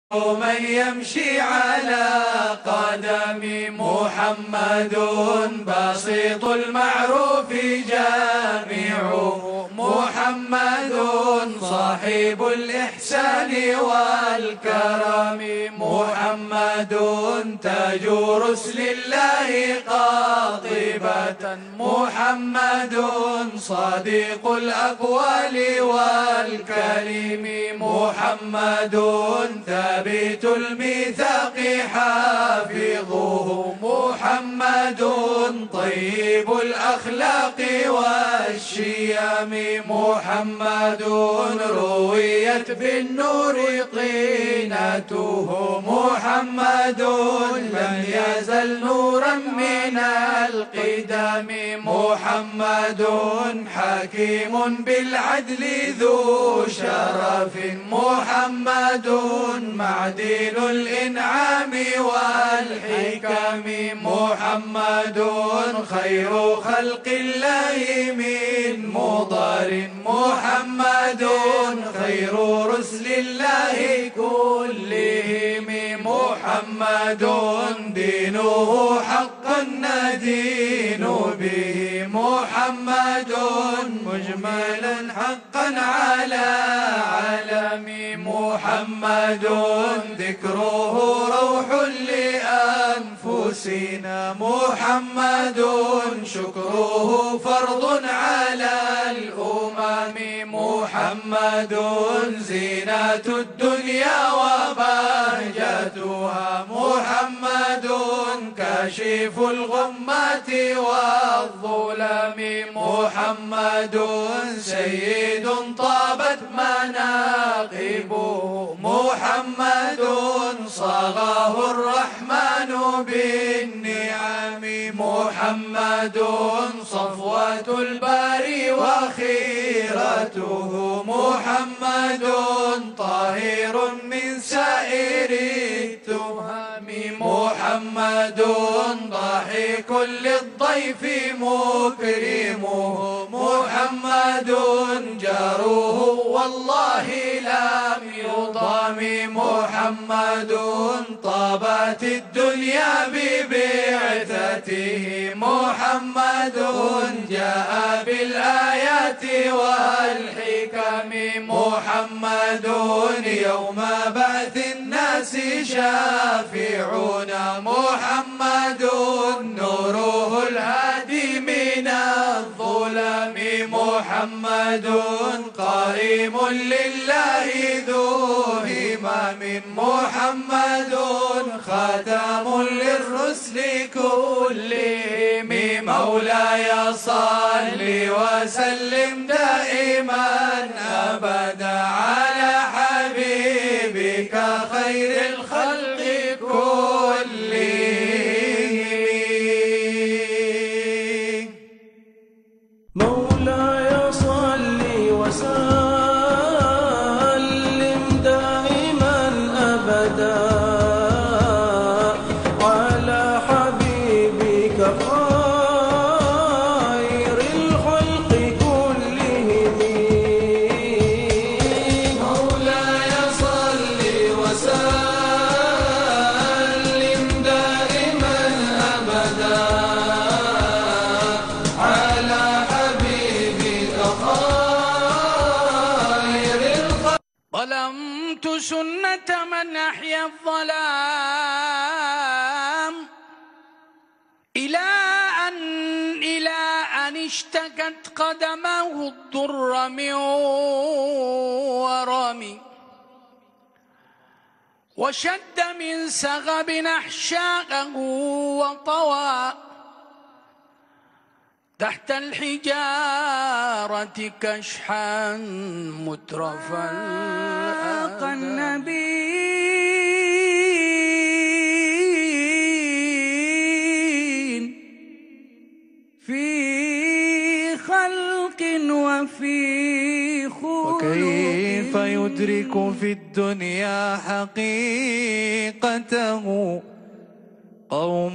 من يمشي على قدم محمد بسيط المعروف جامعه محمد صاحب الإحسان والكرم محمد تاج رسل الله قاطبة محمد صديق الأقوال والكلم محمد ثابت الميثاق حافظه محمد طيب الأخلاق والشيم محمد رويت بالنور طينته محمد لم يزل نورا من القدم محمد حكيم بالعدل ذو شرف محمد معدن الإنعام والحكم محمد خير خلق الله من مضر محمد خير رسل الله كلهم محمد دينه حقا ندين به محمد مجملا حقا على علم محمد ذكره روح لأنفسنا محمد شكره فرض على الأمم محمد زينة الدنيا وبهجتها محمد كاشف الغمات والظلم محمد سيد طابت مناقبه محمد صاغه الرحمن بالنعم محمد صفوة الباري وخيرته محمد طاهر من سائر التهم محمد ضاحك للضيف مكرمه محمد جاره والله لم يضام محمد طابت الدنيا ببعثته محمد جاء بالآيات والحكم محمد يوم بعث الناس شافعنا محمد نوره الهادي من الظلم محمد قائم لله ذو همم محمد خاتم للرسل كلهم مولاي صل وسلم دائما أبدا على حبيبك خير الخلق كلهم مولاي صل وسلم دائما أبدا على حبيبك خير الخلق كلهم مولاي صل وسلم دائما أبدا على حبيبك خير الخلق ظلمت سنة من أحيا الظلام إلى أن اشتكت قدمه الضر من ورمي وشد من سغب أحشاءه وطوى تحت الحجارة كشحا مترفا النبي في خلق وفي خلق وكيف يدرك في الدنيا حقيقته قوم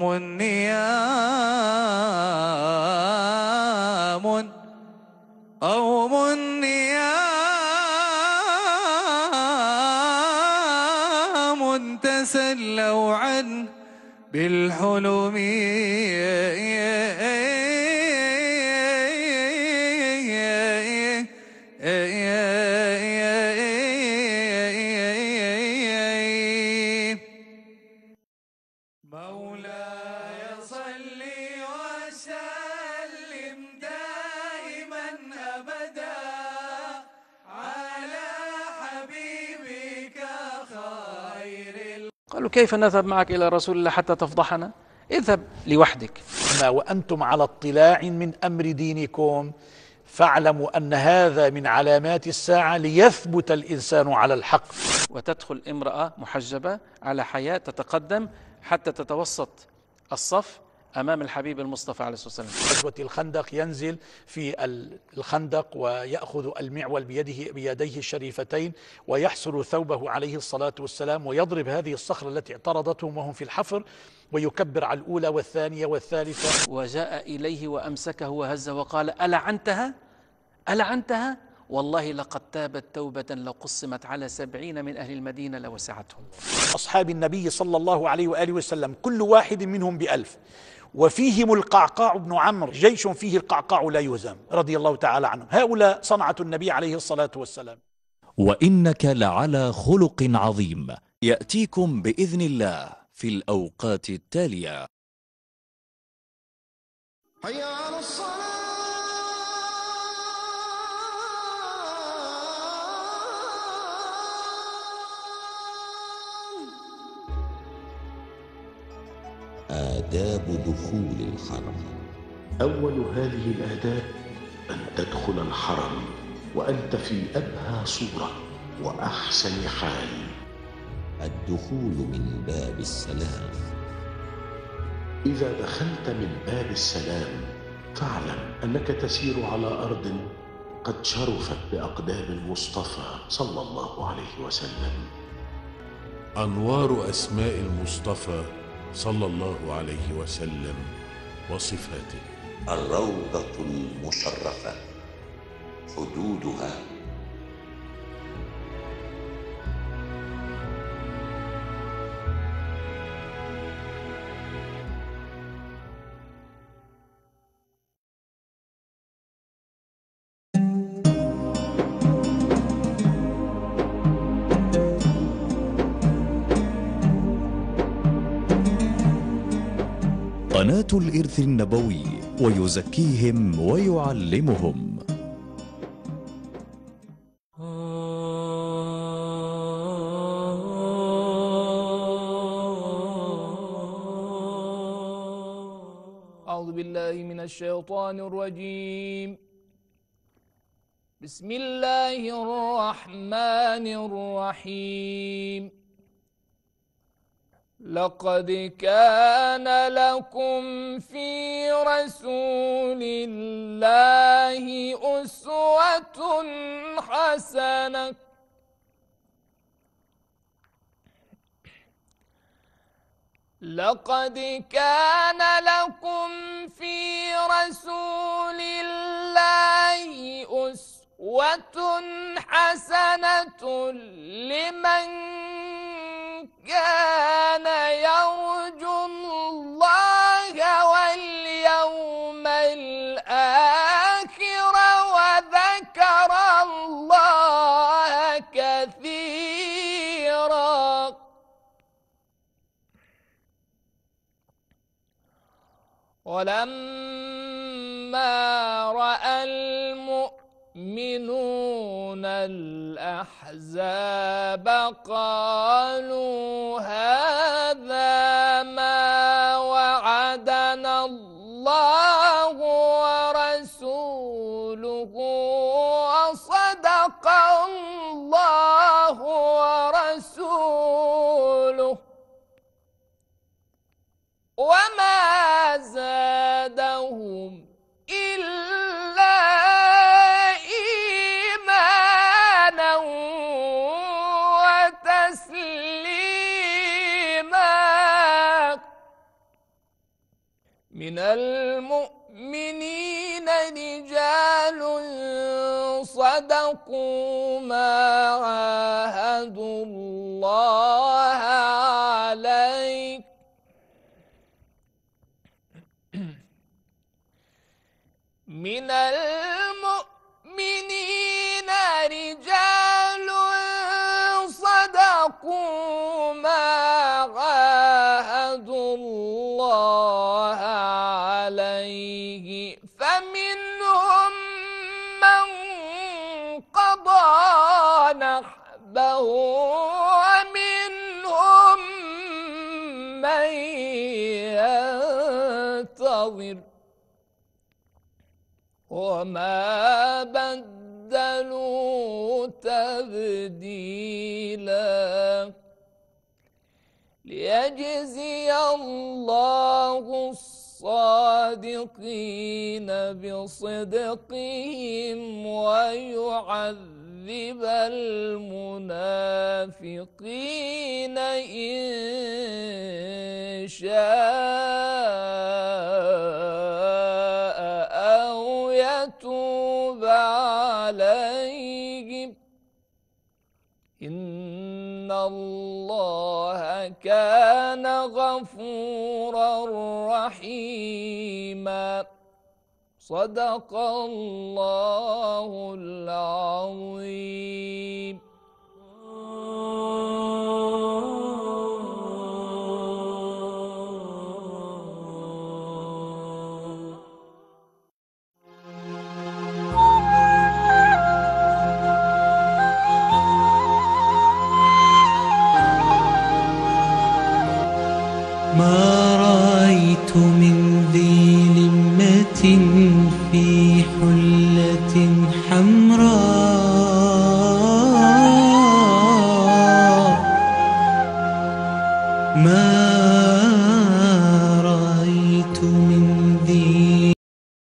نيام قوم نيام تسلوا عنه بالحلم مولاي صل وسلم دائما أبدا على حبيبك خير. قالوا كيف نذهب معك إلى رسول الله حتى تفضحنا؟ اذهب لوحدك. وأنتم على اطلاع من أمر دينكم فاعلموا أن هذا من علامات الساعة ليثبت الإنسان على الحق. وتدخل امرأة محجبة على حياة تتقدم حتى تتوسط الصف أمام الحبيب المصطفى عليه الصلاة والسلام. غزوة الخندق ينزل في الخندق ويأخذ المعول بيديه الشريفتين ويحسر ثوبه عليه الصلاة والسلام ويضرب هذه الصخرة التي اعترضتهم وهم في الحفر ويكبر على الأولى والثانية والثالثة. وجاء إليه وأمسكه وهزه وقال ألعنتها؟ ألعنتها؟ والله لقد تابت توبة لو قسمت على 70 من أهل المدينة لوسعتهم. أصحاب النبي صلى الله عليه وآله وسلم كل واحد منهم ب1000 وفيهم القعقاع بن عمرو، جيش فيه القعقاع لا يهزم رضي الله تعالى عنهم. هؤلاء صنعة النبي عليه الصلاة والسلام. وإنك لعلى خلق عظيم يأتيكم بإذن الله في الأوقات التالية. حي على الصلاة. آداب دخول الحرم. أول هذه الآداب أن تدخل الحرم وأنت في أبهى صورة وأحسن حال. الدخول من باب السلام. إذا دخلت من باب السلام فاعلم أنك تسير على أرض قد شرفت بأقدام المصطفى صلى الله عليه وسلم. أنوار أسماء المصطفى صلى الله عليه وسلم وصفاته. الروضة المشرفة حدودها. قناة الإرث النبوي ويزكيهم ويعلمهم. أعوذ بالله من الشيطان الرجيم. بسم الله الرحمن الرحيم. لقد كان لكم في رسول الله أسوة حسنة لقد كان لكم في رسول الله أسوة حسنة لمن كان يرجو الله واليوم الآخر وذكر الله كثيرا. ولما رأى المؤمنون الأحزاب قالوا هذا ما وعدنا الله ورسوله وصدق الله ورسوله وما زادهم إلا إيمانا وتسليما. من المؤمنين رجال صدقوا ما عاهدوا الله من المؤمنين رجال صدقوا ما عاهدوا الله عليه فمنهم من قضى نحبه ومنهم من ينتظر وما بدلوا تبديلا ليجزي الله الصادقين بصدقهم ويعذب المنافقين إن شاء أو يتوب عليهم إن الله كان غفورا رحيما صدق الله العظيم. ما رأيت من ذي لمة في حلة حمراء ما